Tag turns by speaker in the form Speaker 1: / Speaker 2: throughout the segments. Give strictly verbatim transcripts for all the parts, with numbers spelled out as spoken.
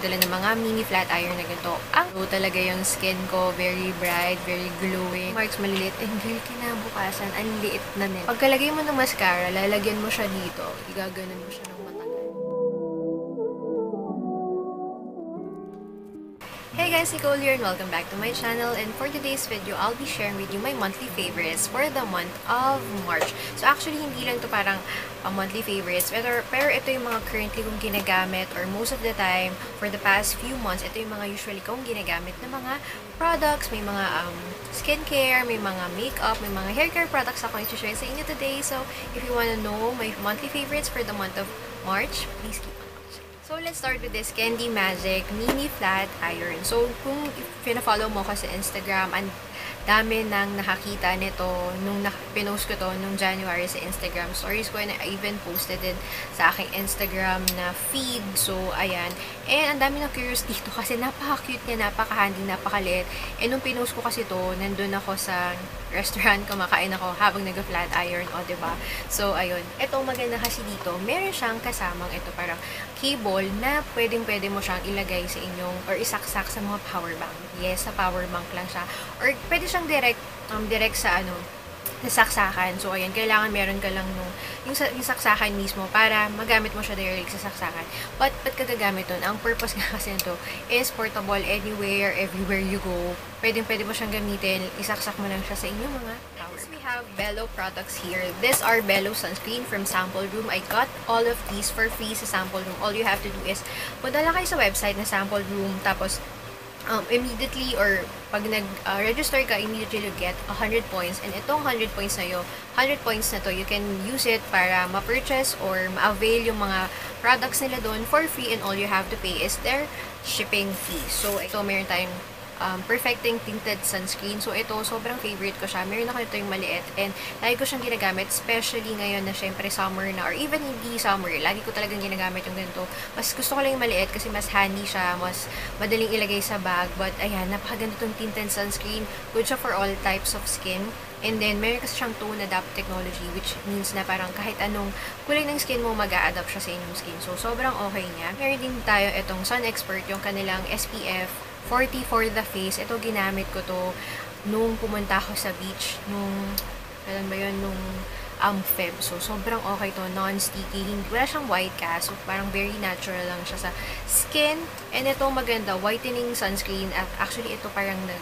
Speaker 1: nagdala ng mga mini flat iron na ganito. Ang so, talaga yung skin ko, very bright, very glowing. Marks malilit, and girl, kinabukasan, ang liit na nila. Pagkalagay mo ng mascara, lalagyan mo siya dito, igaganon mo siya ng matagal. Hey guys, Nicole here and welcome back to my channel, and for today's video, I'll be sharing with you my monthly favorites for the month of March. So actually, hindi lang to parang uh, monthly favorites, pero, pero ito yung mga currently kong ginagamit, or most of the time, for the past few months, ito yung mga usually kong ginagamit na mga products, may mga um, skincare, may mga makeup, may mga hair care products ako i-share sa inyo today. So if you wanna know my monthly favorites for the month of March, please keep on. So, let's start with this Candy Magic Mini Flat Iron. So, kung pina-follow mo ka sa Instagram, ang dami nang nakakita nito nung pinost ko to nung January sa Instagram stories ko, and I even posted it sa aking Instagram na feed. So, ayan. And ang dami na curious dito kasi napaka-cute niya, napaka-handy, napaka-lit. And nung pinost ko kasi to, nandun ako sa restaurant, kumakain ako habang nag-flat iron, o, diba? So, ayun. Ito, maganda kasi dito, meron siyang kasamang ito, parang cable na pwedeng-pwede mo siyang ilagay sa inyong, or isaksak sa mga power bank. Yes, sa power bank lang siya. Or pwede siyang direct, um, direct sa ano, saksakan. So, ayan, kailangan meron ka lang nung, yung, yung saksakan mismo para magamit mo siya direct sa saksakan. But, ba't ka gagamit nun? Ang purpose nga kasi nito is portable anywhere, everywhere you go. Pwedeng pwede mo siyang gamitin, isaksak mo lang siya sa inyong mga power. Next, we have Bello products here. These are Bello sunscreen from Sample Room. I got all of these for free sa Sample Room. All you have to do is, punta lang kayo sa website na Sample Room, tapos, Um, immediately, or pag nag-register uh, ka, immediately you get one hundred points. And itong one hundred points na yun, one hundred points na to, you can use it para ma-purchase or ma-avail yung mga products nila doon for free, and all you have to pay is their shipping fee. So, ito, meron tayong Um, perfecting tinted sunscreen. So, ito, sobrang favorite ko siya. Meron ako ito yung maliit, and lagi ko siyang ginagamit, especially ngayon na syempre summer na, or even hindi summer, lagi ko talagang ginagamit yung ganito. Mas gusto ko lang yung maliit kasi mas handy siya, mas madaling ilagay sa bag. But, ayan, napakaganda itong tinted sunscreen. Good siya for all types of skin. And then, meron kasi siyang tone adapt technology, which means na parang kahit anong kulay ng skin mo, mag-a-adapt siya sa inyong skin. So, sobrang okay niya. Meron din tayo itong Sun Expert, yung kanilang S P F forty for the face. Ito, ginamit ko to nung pumunta ako sa beach, nung, alam ba yun, nung um, Feb. So, sobrang okay to, non-sticky. Wala siyang white cast. So, parang very natural lang siya sa skin. And ito, maganda, whitening sunscreen. Actually, ito parang nag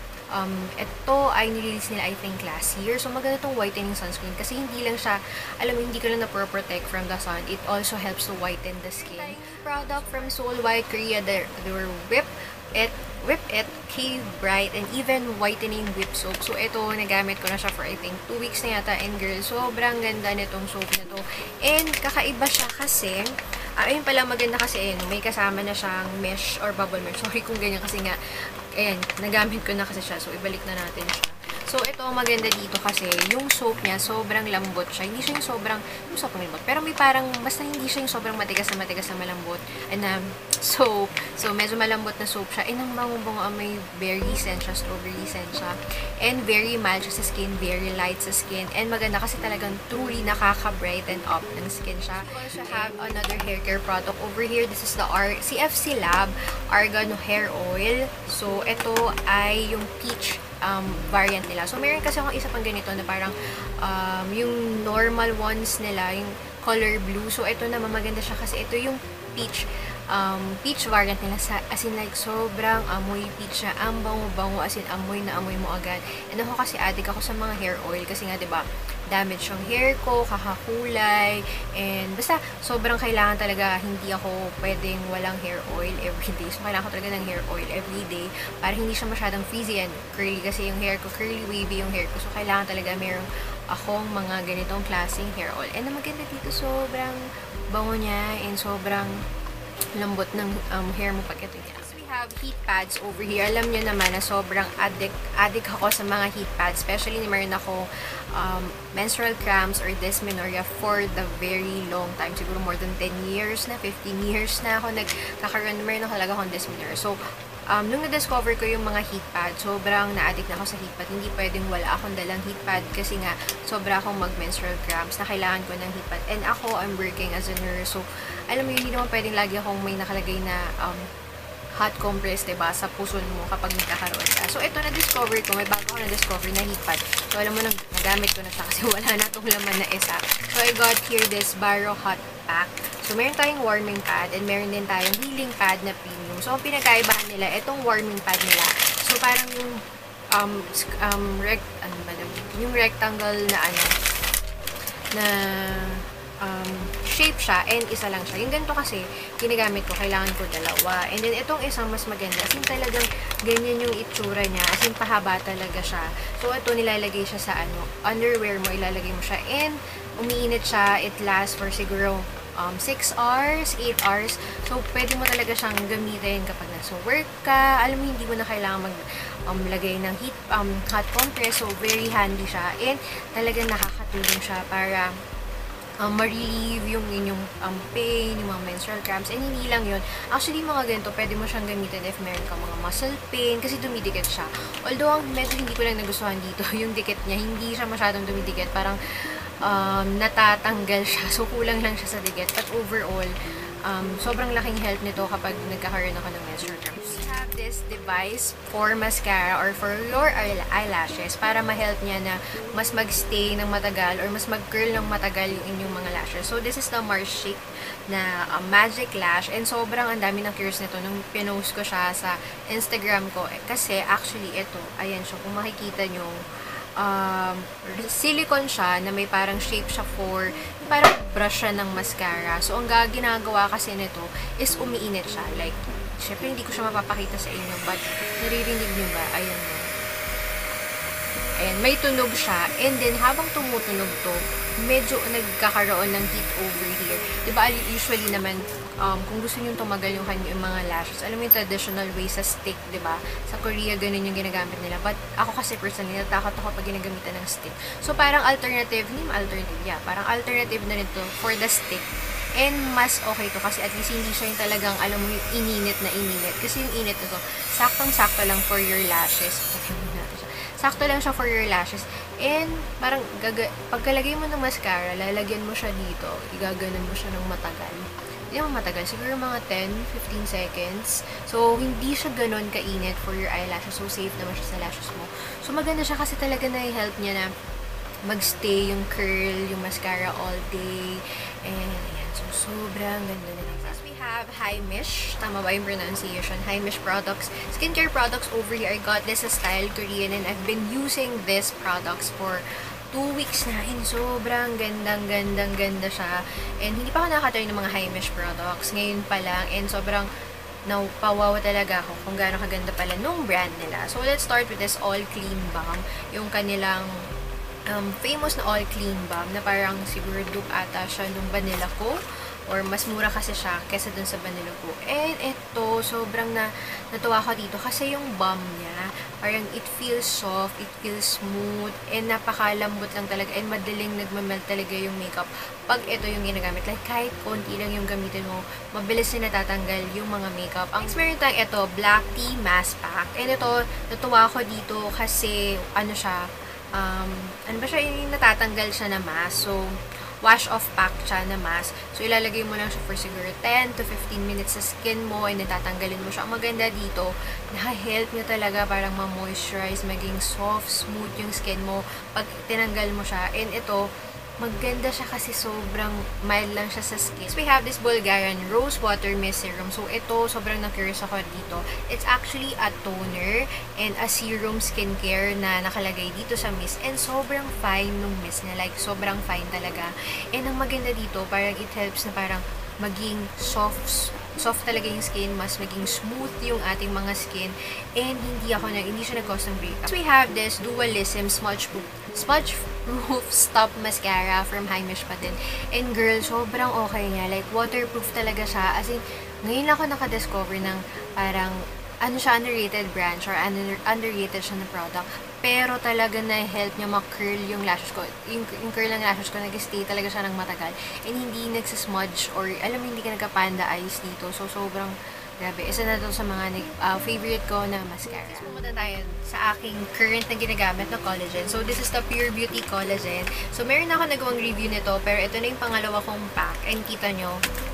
Speaker 1: Um, ito ay nirelease nila, I think, last year. So, maganda itong whitening sunscreen kasi hindi lang siya, alam mo, hindi ko lang na-protect from the sun. It also helps to whiten the skin. Product from Soul White Korea, they were Whip It, Whip It, K-Bright, and even whitening whip soap. So, ito, nagamit ko na siya for, I think, two weeks na yata. And girl, sobrang ganda nitong soap na to. And, kakaiba siya kasi, ah, ayun pala, maganda kasi, eh, may kasama na siyang mesh or bubble mesh. Sorry kung ganyan kasi nga, ayan, nagamit ko na kasi siya. So, ibalik na natin siya. So, ito, maganda dito kasi, yung soap niya, sobrang lambot siya. Hindi siya yung sobrang, yung soap malambot. Pero may parang, basta hindi siya yung sobrang matigas na matigas na malambot. And, um, soap. So, medyo malambot na soap siya. And, ang bango-bango, may berry scent siya, strawberry scent siya. And, very mild siya sa skin, very light sa skin. And, maganda kasi talagang truly nakaka-brighten up ng skin siya. We also have another hair care product over here. This is the R C F C Lab Argan Hair Oil. So, ito ay yung peach um, variant nila. So, meron kasi akong isa pang ganito na parang um, yung normal ones nila, yung color blue. So, ito naman maganda siya kasi ito yung peach um, peach variant nila. Sa, as in like, sobrang amoy peach na. Ang bango-bango, as in amoy na amoy mo agad. And ako kasi addict ako sa mga hair oil kasi nga, diba, damage yung hair ko, kakakulay, and basta sobrang kailangan talaga, hindi ako pwedeng walang hair oil everyday. So, kailangan ko talaga ng hair oil everyday para hindi siya masyadong frizzy and curly kasi yung hair ko, curly wavy yung hair ko. So, kailangan talaga meron akong mga ganitong klaseng hair oil. And ang maganda dito, sobrang bango niya and sobrang lambot ng um, hair mo pag ito niya. We have heat pads over here. Alam niyo naman na sobrang addict, addict ako sa mga heat pads. Especially ni meron ako um, menstrual cramps or dysmenorrhea for the very long time. Siguro more than ten years na, fifteen years na ako nagkakaroon. Meron ako talaga akong dysmenorrhea. So, um, nung na-discover ko yung mga heat pad, sobrang na-addict na ako sa heat pad. Hindi pwedeng wala akong dalang heat pad kasi nga sobra akong mag-menstrual cramps na kailangan ko ng heat pad. And ako, I'm working as a nurse. So, alam mo yun, hindi naman pwedeng lagi akong may nakalagay na um, hot compress, diba, sa puson mo kapag nagkakaroon ka. So, ito na-discover ko. May bago ko na-discover na heat pad. So, alam mo, nag nagamit ko na siya kasi wala na itong laman na isa. So, I got here this Baro Hot Pack. So, meron tayong warming pad and meron din tayong healing pad na premium. So, ang pinagkaibahan nila, itong warming pad nila. So, parang yung um, um, rect, ano ba naman? Yung rectangle na ano, na um, shape siya and isa lang siya. Yung ganito kasi, ginagamit ko, kailangan ko dalawa. And then, itong isang mas maganda. As in, talagang ganyan yung itsura niya. As in, pahaba talaga siya. So, ito, nilalagay siya sa ano, underwear mo, ilalagay mo siya. And, umiinit siya. It lasts for siguro um, six hours, eight hours. So, pwede mo talaga siyang gamitin kapag nasa work ka. Alam mo, hindi mo na kailangan mag um, lagay ng heat, um, hot compress. So, very handy siya. And, talagang nakakatulong siya para Um, ma-relieve yung inyong um, pain, yung mga menstrual cramps, and hindi lang yun. Actually, mga ganito, pwede mo siyang gamitin if meron ka mga muscle pain, kasi dumidikit siya. Although, ang medyo hindi ko lang nagustuhan dito, yung dikit niya, hindi siya masyadong dumidikit, parang um, natatanggal siya, so kulang lang siya sa dikit. But overall, um, sobrang laking help nito kapag nagkakaroon ako ng menstrual cramps. We have this device for mascara or for your eyelashes para ma-help niya na mas mag-stay ng matagal or mas mag-curl ng matagal yung inyong mga lashes. So, this is the Mars Shake na uh, Magic Lash and sobrang ang dami ng cures nito nung pinost ko siya sa Instagram ko. Eh, kasi actually ito, ayan siya, kung makikita nyo, um, silicone siya na may parang shape siya for parang brush siya ng mascara. So, ang ginagawa kasi nito is umiinit siya. Like, syempre hindi ko siya mapapakita sa inyo, but naririnig nyo ba? Ayan mo. Ayan, may tunog siya. And then, habang tumutunog to, medyo nagkakaroon ng heat over here. Diba, usually naman, um, kung gusto nyo tumagal yung, yung mga lashes, alam mo yung traditional way sa stick, diba? Sa Korea, ganun yung ginagamit nila. But, ako kasi personally, natakot ako pag ginagamitan ng stick. So, parang alternative, hindi alternative, yeah, parang alternative na rin to for the stick. And mas okay to kasi at least hindi siya yung talagang, alam mo, yung ininit na ininit. Kasi yung init na to, saktong-sakto lang for your lashes. Sakto lang siya for your lashes. And parang gaga pagkalagay mo ng mascara, lalagyan mo siya dito. Igaganon mo siya ng matagal. Hindi naman matagal. Siguro mga ten to fifteen seconds. So, hindi siya ganon kainit for your eyelashes. So, safe naman siya sa lashes mo. So, maganda siya kasi talaga na-help niya na magstay yung curl, yung mascara all day. And, ayan. So, sobrang ganda na lang. As we have Heimish, tama ba yung pronunciation? Heimish products. Skincare products over here. I got this sa Style Korean and I've been using these products for two weeks na. And sobrang gandang, gandang, ganda siya. And hindi pa ako nakaka-try ng mga Heimish products. Ngayon pa lang. And sobrang napawawa talaga ako kung gaano kaganda pala nung brand nila. So, let's start with this All Clean Balm. Yung kanilang um, famous na All Clean Balm na parang siguro dupe ata siya nung Vanilla Co. Or mas mura kasi siya kesa dun sa Vanilla Co. And ito, sobrang na natuwa ko dito kasi yung balm niya, parang it feels soft, it feels smooth, and napakalambot lang talaga, and madaling nagmamelt talaga yung makeup pag ito yung ginagamit. Like, kahit konti lang yung gamitin mo, mabilis na natatanggal yung mga makeup. Ang meron tayong ito, Black Tea Mask Pack. And ito, natuwa ko dito kasi, ano siya, um, ano ba siya, yung natatanggal siya na mask. So, wash-off pack siya na mask. So, ilalagay mo lang siya for siguro ten to fifteen minutes sa skin mo and natatanggalin mo siya. Ang maganda dito, na-help niya talaga parang ma-moisturize, maging soft, smooth yung skin mo pag tinanggal mo siya. And ito, maganda siya kasi sobrang mild lang siya sa skin. So, we have this Bulgarian Rose Water Mist Serum. So, ito, sobrang na-curious ako dito. It's actually a toner and a serum skincare na nakalagay dito sa mist. And sobrang fine nung mist niya. Like, sobrang fine talaga. And ang maganda dito, parang it helps na parang maging soft soft talaga yung skin, mas maging smooth yung ating mga skin, and hindi ako na, hindi siya nag-cause ng breakup. So, we have this Dualism Smudge Proof, Smudge Proof Stop Mascara from Heimish pa din. And girl, sobrang okay niya. Like, waterproof talaga siya. As in, ngayon lang ako nakadiscover ng parang, ano siya, underrated brand or under, underrated siya na product. Pero talaga na-help niya ma-curl yung lashes ko. Yung, yung curl ng lashes ko, nag-stay talaga siya ng matagal. And hindi nagsasmudge or, alam mo, hindi ka nagka-panda eyes dito. So, sobrang, grabe. Isa na to sa mga uh, favorite ko na mascara. So, pumunta tayo sa aking current na ginagamit na collagen. So, this is the Pure Beauty Collagen. So, meron ako nagawang review nito, pero ito na yung pangalawa kong pack. And kita nyo,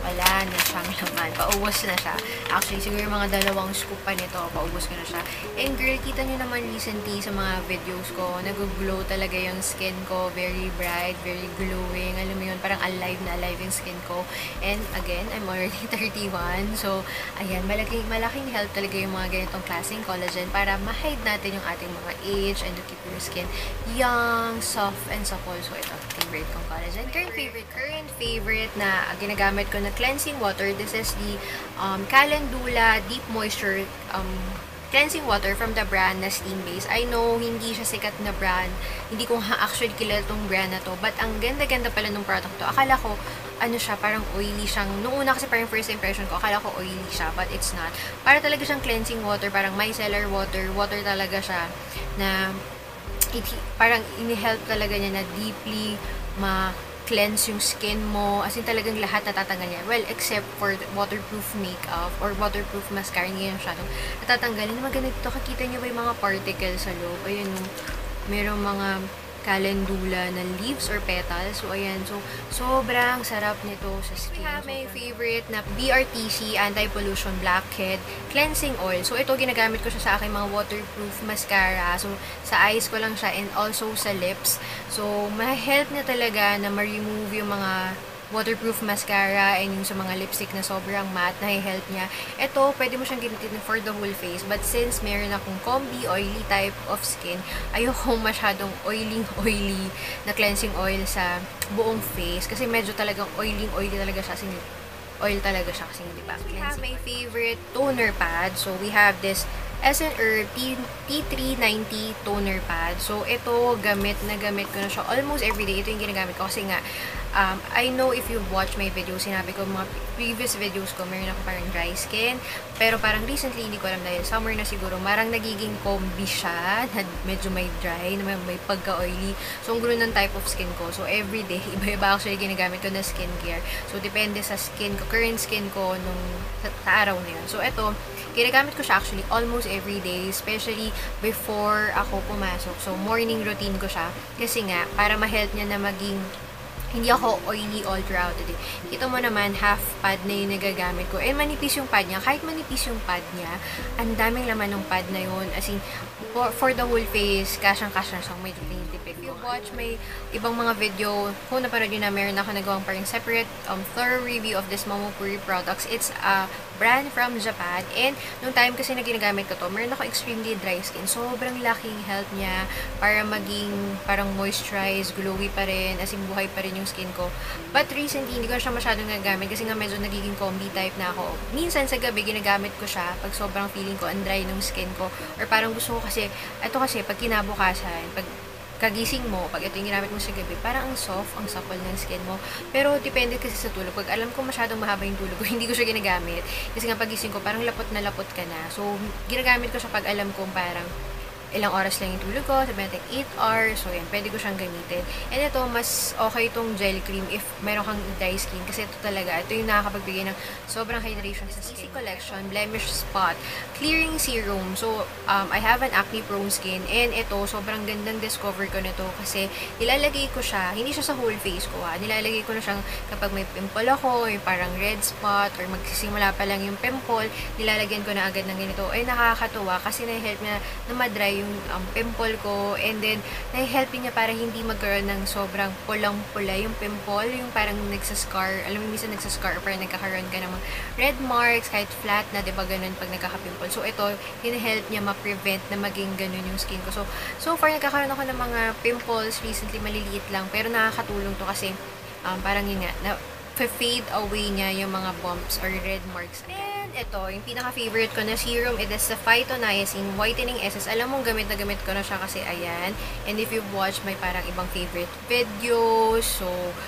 Speaker 1: wala na siyang laman. Paubos na siya. Actually, siguro mga dalawang scoop pa nito, paubos ko na siya. And girl, kita nyo naman recently sa mga videos ko, nag-glow talaga yung skin ko. Very bright, very glowing. Alam mo yun, parang alive na alive yung skin ko. And again, I'm already thirty-one. So, ayan, malaking, malaking help talaga yung mga ganitong klaseng collagen para ma-hide natin yung ating mga age and to keep your skin young, soft, and supple. So, ito, favorite kong collagen. Current favorite, current favorite na ginagamit ko na cleansing water. This is the um, Calendula Deep Moisture um, cleansing water from the brand na Steam Base. I know, hindi siya sikat na brand. Hindi ko ha actually kilala tong brand na to. But ang ganda-ganda pala ng product to. Akala ko, ano siya, parang oily siyang. Noong una kasi parang first impression ko, akala ko oily siya. But it's not. Para talaga siyang cleansing water. Parang micellar water. Water talaga siya na it, parang ini-help talaga niya na deeply ma cleanse yung skin mo, as in talagang lahat natatanggal niya. Well, except for waterproof makeup or waterproof mascara, hindi yan masyadong natatanggalin. Maganda dito, kakita niyo ba yung mga particles sa loob? Ayun, merong mga calendula na leaves or petals. So, ayan. So, sobrang sarap nito sa skin. We have my favorite na B R T C Anti-Pollution Blackhead Cleansing Oil. So, ito, ginagamit ko siya sa aking mga waterproof mascara. So, sa eyes ko lang siya and also sa lips. So, ma-help niya talaga na ma-remove yung mga waterproof mascara and yung sa mga lipstick na sobrang matte, na-help niya. Ito, pwede mo siyang gamitin for the whole face. But since meron akong combi, oily type of skin, ayoko masyadong oiling-oily na cleansing oil sa buong face. Kasi medyo talagang oiling-oily talaga siya. Sin oil talaga siya kasi, di ba? We have my favorite toner pad. So, we have this S N Herb T three ninety toner pad. So, ito, gamit na gamit ko na siya almost everyday. Ito yung ginagamit ko kasi nga, um, I know if you've watched my videos, sinabi ko, mga previous videos ko, meron ako parang dry skin. Pero parang recently, hindi ko alam dahil summer na siguro, marang nagiging combi siya, na medyo may dry, na may, may pagka-oily. So, ang gulo ng type of skin ko. So, everyday, iba-iba actually ginagamit ko na skincare. So, depende sa skin ko, current skin ko nung sa, sa araw na yun. So, ito, ginagamit ko siya actually almost every day, especially before ako pumasok. So, morning routine ko siya. Kasi nga, para ma-help niya na maging hindi ako oily all throughout the day. Kita mo naman, half pad na yung nagagamit ko. And manipis yung pad niya. Kahit manipis yung pad niya, ang daming laman ng pad na yun. As in, for, for the whole face, kasyang-kasya na siyang medyo tinitipid. If you watch my ibang mga video, kung napanood nyo na, meron ako nagawang parang separate um, thorough review of this Momopuri products. It's a brand from Japan. And nung time kasi na ginagamit ko to, meron ako extremely dry skin. Sobrang laking help niya para maging parang moisturize, glowy pa rin, as in buhay pa rin yung yung skin ko. But recently, hindi ko na siya masyadong nagagamit kasi nga medyo nagiging combi type na ako. Minsan sa gabi, ginagamit ko siya pag sobrang feeling ko ang dry ng skin ko. Or parang gusto ko kasi, ito kasi, pag kinabukasan, pag kagising mo, pag ito yung ginamit mo sa gabi, parang ang soft, ang supple ng skin mo. Pero depende kasi sa tulog. Pag alam ko masyadong mahaba yung tulog ko, hindi ko siya ginagamit. Kasi nga pagising ko, parang lapot na lapot ka na. So, ginagamit ko siya pag alam kong parang ilang oras lang yung tulog ko, sabi natin eight hours, so yan, pwede ko siyang gamitin. And ito, mas okay itong gel cream if meron kang dry skin, kasi ito talaga, ito yung nakakapagbigay ng sobrang hydration sa skin. Easy Collection Blemish Spot Clearing Serum. So, um, I have an acne-prone skin, and ito, sobrang gandang discover ko nito kasi nilalagay ko siya, hindi siya sa whole face ko ha, nilalagay ko na siyang kapag may pimple ako, yung parang red spot, or magsisimula pa lang yung pimple, nilalagyan ko na agad ng ganito. Ay, nakakatuwa kasi na-help na na madry yung um, pimple ko, and then na-help niya para hindi magkaroon ng sobrang pulang-pula yung pimple, yung parang nagsascar, alam mo minsan nagsascar, parang nagkakaroon ka ng mga red marks, kahit flat na, diba ganun pag nagkaka-pimple. So ito, hina-help niya ma-prevent na maging ganun yung skin ko. So, so far nagkakaroon ako ng mga pimples recently, maliliit lang, pero nakakatulong to kasi um, parang yun nga, na fade away niya yung mga bumps or red marks. And ito, yung pinaka-favorite ko na serum, it is the Phytoniacin Whitening Essence. Alam mong gamit na gamit ko na siya kasi ayan. And if you've watched my parang ibang favorite videos, so,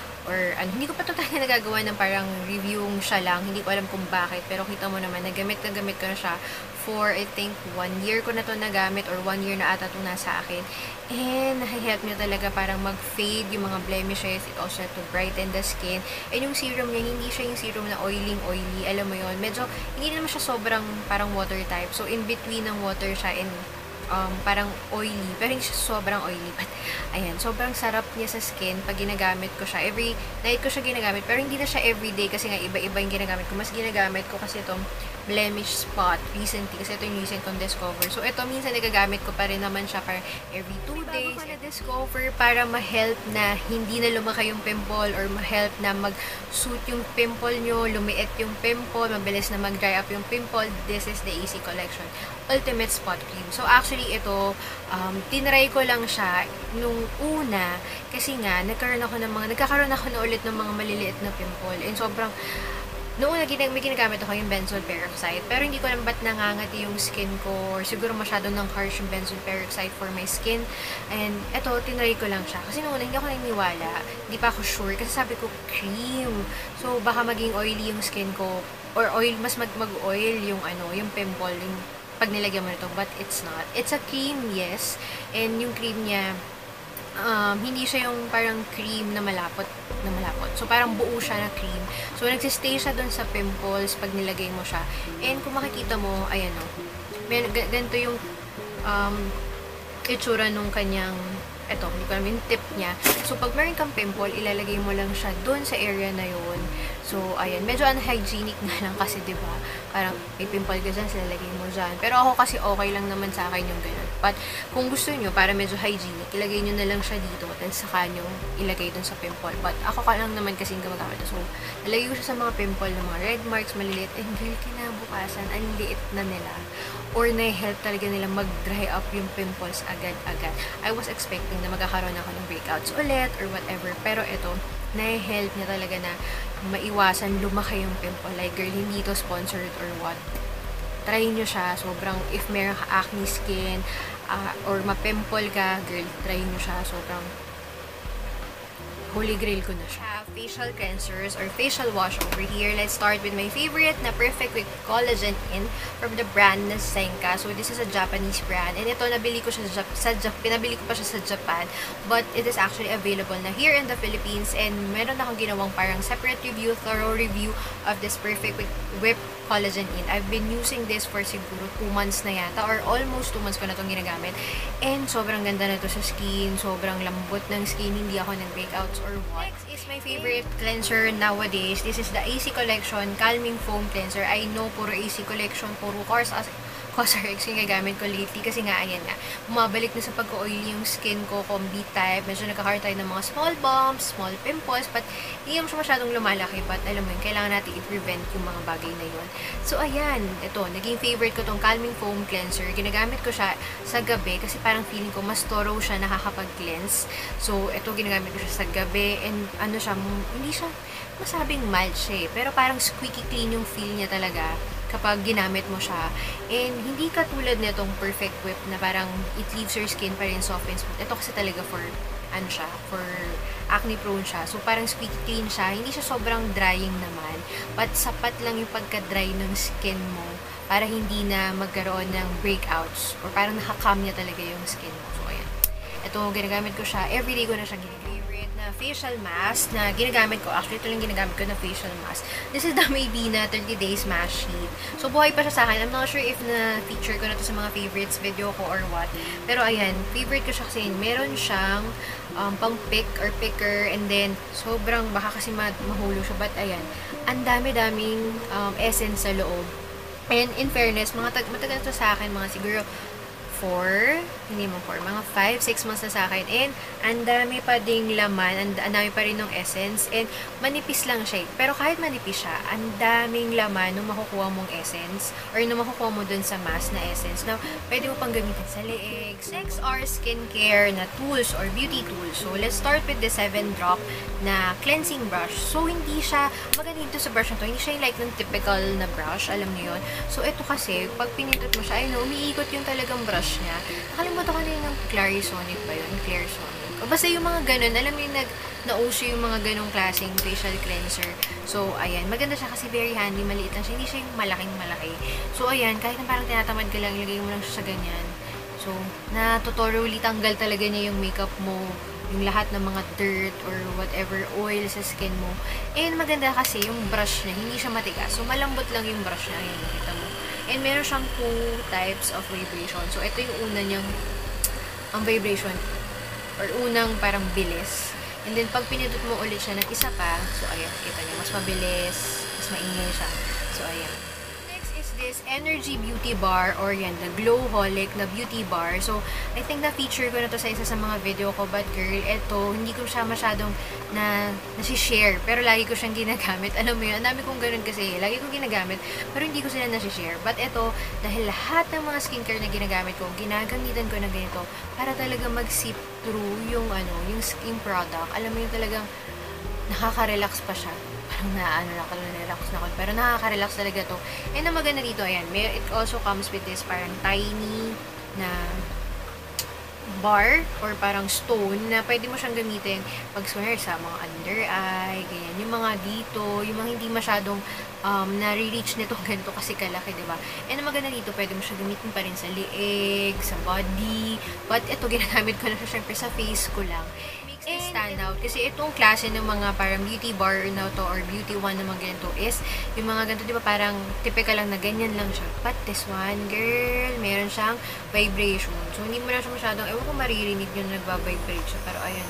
Speaker 1: or ano, hindi ko pa ito tayo nagagawa ng parang reviewing siya lang. Hindi ko alam kung bakit. Pero kita mo naman, nagamit na gamit ko na siya for, I think, one year ko na to nagamit or one year na ata ito nasa akin. And, nahihelp niya talaga parang mag-fade yung mga blemishes. It also to brighten the skin. And yung serum niya, hindi siya yung serum na oiling-oily. Alam mo yon, medyo, hindi naman siya sobrang parang water type. So, in between ng water siya and um, parang oily, pero hindi siya sobrang oily. But, ayan, sobrang sarap niya sa skin pag ginagamit ko siya. Every night ko siya ginagamit, pero hindi na siya everyday kasi nga iba-iba yung ginagamit ko. Mas ginagamit ko kasi itong blemish spot recently, kasi ito yung recent kong discover. So, ito minsan nagagamit ko pa rin naman siya para every two days. Bago ko na-discover para ma-help na hindi na lumaki yung pimple or ma-help na mag-suit yung pimple nyo, lumiit yung pimple, mabilis na mag-dry up yung pimple, this is the A C Collection Ultimate Spot Cream. So, actually, ito, um, tinry ko lang siya nung una kasi nga, nagkaroon ako ng mga, nagkakaroon ako na ulit ng mga maliliit na pimple. And sobrang, noong una, may ginagamit ako yung benzoyl peroxide, pero hindi ko alam ba't nangangati yung skin ko, or siguro masyado ng harsh yung benzoyl peroxide for my skin. And eto, tinry ko lang siya. Kasi noong una, hindi ako naniniwala. Hindi pa ako sure, kasi sabi ko, cream. So, baka maging oily yung skin ko, or oil, mas mag- mag-oil yung, ano, yung pimple, yung pag nilagyan mo nito, but it's not. It's a cream, yes. And yung cream niya, Um, hindi siya yung parang cream na malapot, na malapot. So, parang buo siya na cream. So, nagsistay siya dun sa pimples pag nilagay mo siya. And kung makikita mo, ayan o, may, ganito yung um, itsura nung kanyang, eto, hindi ko alam yung tip niya. So, pag meron kang pimple, ilalagay mo lang siya dun sa area na yun. So, ayan, medyo unhygienic na lang kasi, diba? Parang may pimple ka dyan, silalagay mo dyan. Pero ako kasi okay lang naman sa akin yung ganun. But, kung gusto nyo, para medyo hygienic, ilagay nyo na lang siya dito, then saka nyo ilagay dun sa pimple. But, ako ka lang naman kasi yung gumagamit. So, nalagay ko siya sa mga pimple ng mga red marks, maliliit. And girl, kinabukasan, ang liit na nila. Or na-help talaga nila mag-dry up yung pimples agad-agad. I was expecting na magkakaroon ako ng breakouts ulit or whatever. Pero ito, na-help niya talaga na maiwasan lumaki yung pimple. Like, girl, hindi to sponsored or what. Try nyo siya. Sobrang, if meron ka acne skin, uh, or ma-pimple ka, girl, try nyo siya. Sobrang, holy grail ko na siya. Facial cleansers or facial wash over here. Let's start with my favorite na Perfect with Collagen In from the brand na Senka. So, this is a Japanese brand. And ito, nabili ko siya sa, sa, pinabili ko pa siya sa Japan. But, it is actually available na here in the Philippines. And meron akong ginawang parang separate review, thorough review of this Perfect with Whip Collagen In. I've been using this for siguro two months na yata or almost two months ko na itong ginagamit. And sobrang ganda na ito sa skin. Sobrang lambot ng skin. Hindi ako nag-breakouts or what. Next is my favorite cleanser nowadays. This is the A C Collection Calming Foam Cleanser. I know puro A C Collection, puro Cors Cosrx yung gagamit ko lately kasi nga, ayan nga, bumabalik na sa pag-oily yung skin ko, combi type. Medyo nagkakaroon tayo ng mga small bumps, small pimples, but hindi naman siya masyadong lumalaki. But alam mo yun, kailangan natin i-prevent yung mga bagay na yun. So, ayan, ito, naging favorite ko tong Calming Foam Cleanser. Ginagamit ko siya sa gabi kasi parang feeling ko mas thorough siya nakakapag-cleanse. So, ito, ginagamit ko siya sa gabi and ano siya, hindi siya masabing mild siya eh. Pero parang squeaky clean yung feel niya talaga kapag ginamit mo siya. And hindi katulad nitong Perfect Whip na parang it leaves your skin pa rin soft and smooth. Ito kasi talaga for, ano siya, for acne prone siya. So, parang squeaky clean siya. Hindi siya sobrang drying naman. But sapat lang yung pagka-dry ng skin mo para hindi na magkaroon ng breakouts. Or parang nakakam niya talaga yung skin mo. So, ayan. Ito, ginagamit ko siya. Everyday ko na siya ginagamit. Na facial mask na ginagamit ko. Actually, ito lang ginagamit ko na facial mask. This is the Maybena thirty days mask sheet. So, buhay pa siya sa akin. I'm not sure if na-feature ko na to sa mga favorites video ko or what. Pero, ayan, favorite ko siya kasi meron siyang um, pang pick or picker and then, sobrang, baka kasi ma mahulog siya. But, ayan, ang dami-daming um, essence sa loob. And, in fairness, mga tag matagal to sa akin, mga siguro four, hindi mo four, mga five, six months na sa akin. And, ang dami pa ding laman, ang, ang dami pa rin ng essence. And, manipis lang siya. Pero kahit manipis siya, ang daming laman nung makukuha mong essence or nung makukuha mo dun sa mask na essence na pwede mo pang gamitin sa leeg. Next are skincare na tools or beauty tools. So, let's start with the seven drop na cleansing brush. So, hindi siya, maganda dito sa brush na to, hindi siya like ng typical na brush, alam niyo yun. So, ito kasi, pag pinindot mo siya, ayun, umiikot yung talagang brush niya. Nakalimutan ko na yun ng Clarisonic ba yun? Clarisonic. O basta yung mga ganun, alam mo yung nag, nauso yung mga ganung klaseng facial cleanser. So, ayan. Maganda siya kasi very handy, maliit lang siya. Hindi siya yung malaking malaki. So, ayan. Kahit na parang tinatamad ka lang, ilagay mo lang siya sa ganyan. So, na-tutorially tanggal talaga niya yung makeup mo, yung lahat ng mga dirt or whatever oil sa skin mo. And maganda kasi yung brush niya, hindi siya matigas. So, malambot lang yung brush niya. Ayan, nakita mo. And meron siyang two types of vibration. So, ito yung una niyang ang vibration or unang parang bilis. And then, pag pinindot mo ulit siya ng isa pa, so, ayan, kita niyo, mas mabilis, mas maingay siya. So, ayan. Next is this Energy Beauty Bar or yan, the Glowholic na beauty bar. So, I think na-feature ko na to sa isa sa mga video ko, but girl, eto, hindi ko siya masyadong na, nasi-share. Pero lagi ko siyang ginagamit. Alam mo yun, ang dami kong ganun kasi, lagi kong ginagamit, pero hindi ko sila nasi-share. But eto, dahil lahat ng mga skincare na ginagamit ko, ginagamitan ko na ganito, para talaga mag-sip through yung ano, yung skin product. Alam mo yung talagang nakaka-relax pa siya. Parang na ano na ako, na-relax na ako. Pero nakaka-relax talaga to. And ang maganda dito, ayan, may, it also comes with this parang tiny na bar or parang stone na pwede mo siyang gamitin pag swear sa mga under eye, ganyan. Yung mga dito, yung mga hindi masyadong um, nare-reach nito ganito kasi kalaki, diba? And ang maganda dito, pwede mo siya gamitin pa rin sa liig, sa body. But ito, ginagamit ko na siya syempre sa face ko lang. And stand out. Kasi itong klase ng mga parang beauty bar na to or beauty one na mga ganito is yung mga ganito, di ba, parang typical lang na ganyan lang siya. But this one, girl, meron siyang vibration. So, hindi mo na siya masyadong, ewan ko maririnig yun na nagbabibrate siya. Pero, ayan.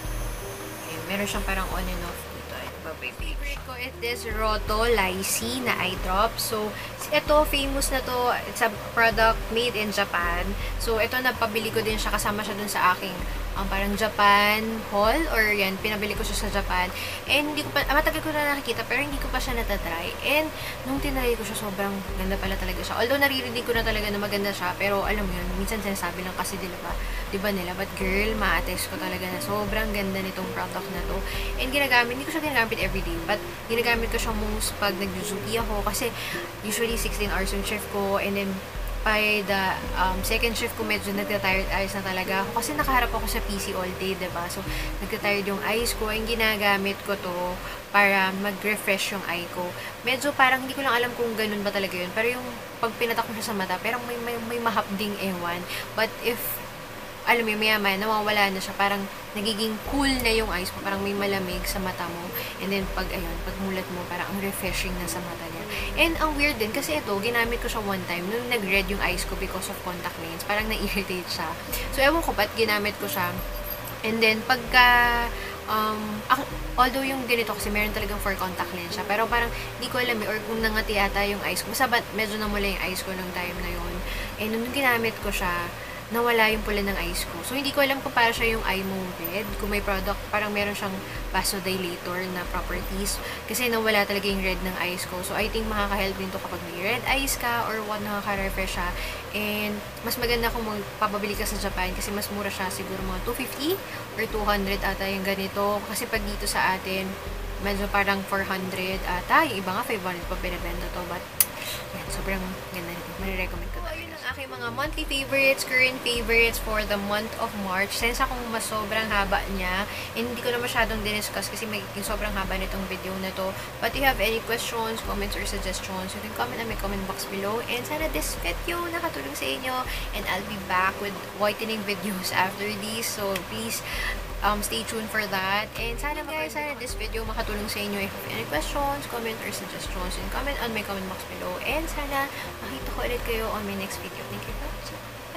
Speaker 1: Ayan, meron siyang parang on and off dito. Ay, nagbabibrate ko. It is Roto Lycee na eye drop. So, ito, famous na to. It's a product made in Japan. So, ito, napabili ko din siya. Kasama siya dun sa aking ang um, parang Japan haul or yan, pinabili ko siya sa Japan. And hindi ko pa, ah, matagal ko na nakikita pero hindi ko pa siya natatry. And nung tinry ko siya, sobrang ganda pala talaga siya. Although naririnig ko na talaga na maganda siya, pero alam mo yun, minsan sinasabi lang kasi di ba, di ba nila, but girl, ma-attest ko talaga na sobrang ganda nitong product na to. And ginagamit, hindi ko siya ginagamit everyday, but ginagamit ko siya most pag nag-duty ako kasi usually sixteen hours yung shift ko, and then by the um, second shift ko, medyo nagtatired eyes na talaga ako. Kasi nakaharap ako sa P C all day, diba? So, nagtatired yung eyes ko. Ang ginagamit ko to para mag-refresh yung eye ko. Medyo parang hindi ko lang alam kung ganun ba talaga yun. Pero yung pag pinatak mo siya sa mata, parang may, may, may mahapding ewan. But if alam mo, maya-maya, nawawala na siya. Parang nagiging cool na yung eyes mo. Parang may malamig sa mata mo. And then, pag, ayun, pag mulat mo, parang ang refreshing na sa mata niya. And ang weird din, kasi ito, ginamit ko siya one time, nung nag-red yung eyes ko because of contact lens. Parang na-irritate siya. So, ewan ko ba't ginamit ko siya. And then, pagka, um, although yung ganito kasi meron talagang for contact lens siya. Pero parang, hindi ko alam eh, or kung nangati yata yung eyes ko. Basta medyo namula yung eyes ko nung time na yun. And nung ginamit ko siya, nawala yung pula ng eyes ko. So, hindi ko alam kung para siya yung eye mo red. Kung may product, parang meron siyang vasodilator na properties. Kasi nawala talaga yung red ng eyes ko. So, I think makaka-help din to kapag may red eyes ka or what, nakaka-refresh siya. And, mas maganda kung magpapabili ka sa Japan kasi mas mura siya. Siguro mga two fifty or two hundred ata yung ganito. Kasi pag dito sa atin, medyo parang four hundred ata. Yung iba nga five hundred pa binibenta to. But, yan, sobrang ganda nito. Marirecommend ko talaga. Aking mga monthly favorites, current favorites for the month of March. Since akong mas sobrang haba niya, and hindi ko na masyadong diniscuss kasi magiging sobrang haba nitong video na to. But if you have any questions, comments, or suggestions, you can comment on my comment box below. And sana this video nakatulong sa inyo. And I'll be back with whitening videos after this. So please, um, stay tuned for that. And sana guys, sana this video makatulong sa inyo. If you have any questions, comment, or suggestions, and comment on my comment box below. And sana makita ko ulit kayo on my next video. Thank you for watching.